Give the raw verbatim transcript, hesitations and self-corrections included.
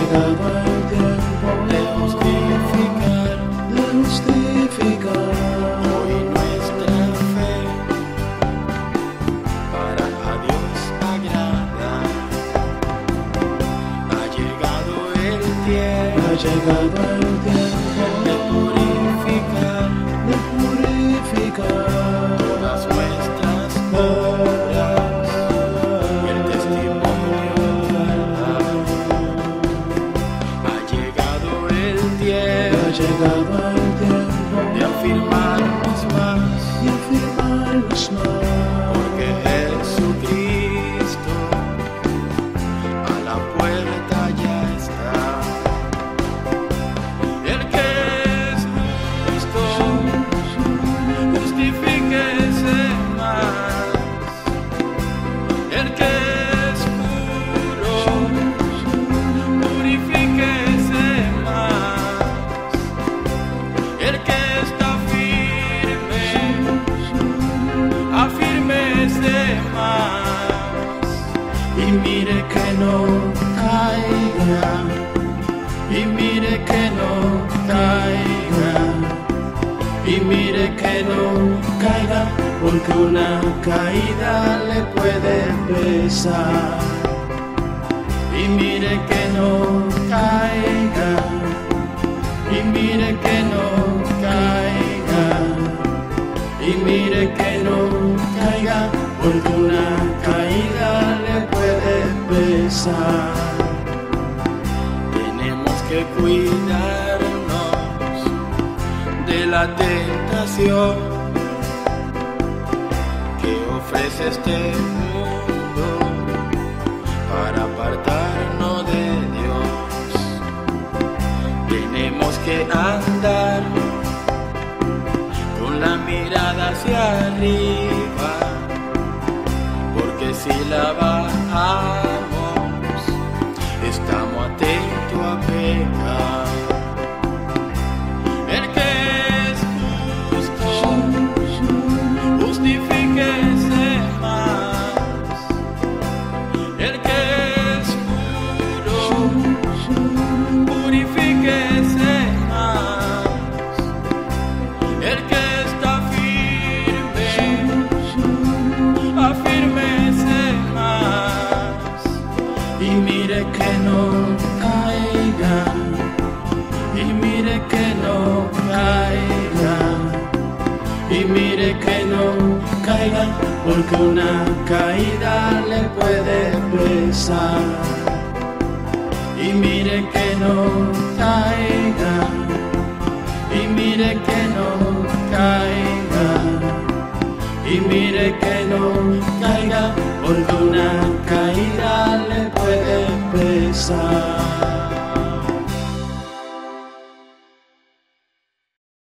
llegado el tiempo de justificar de justificar hoy nuestra fe para a Dios agradar. Ha llegado el tiempo, ha llegado el tiempo de purificar de purificar todas nuestras obras y el testimonio verdad. Ha llegado el tiempo, ha llegado el tiempo de afirmarnos más, y afirmarnos más, porque Jesucristo a la puerta ya está. El que es justo, justifíquese más. El que es puro, purifíquese más. El que está firme, afírmese más. y mire que no caiga, y mire que no caiga, y mire que no caiga, porque una caída le puede pesar. Y mire que no caiga, y mire que no caiga, y mire que no caiga, porque una caída le puede pesar. Tenemos que cuidarnos de la tentación que ofrece este mundo para apartarnos de Dios. Tenemos que andar con la mirada hacia arriba, porque si la bajamos estamos atentos a pecar. El que es justo, justifíquese más. El que es puro, purifíquese más. El que está firme, afírmese más. Y mire que no caiga, y mire que no caiga, y mire que no caiga, porque una caída le puede pesar. Y mire que no caiga, y mire que no caiga, y mire que no caiga, porque una caída le puede pesar.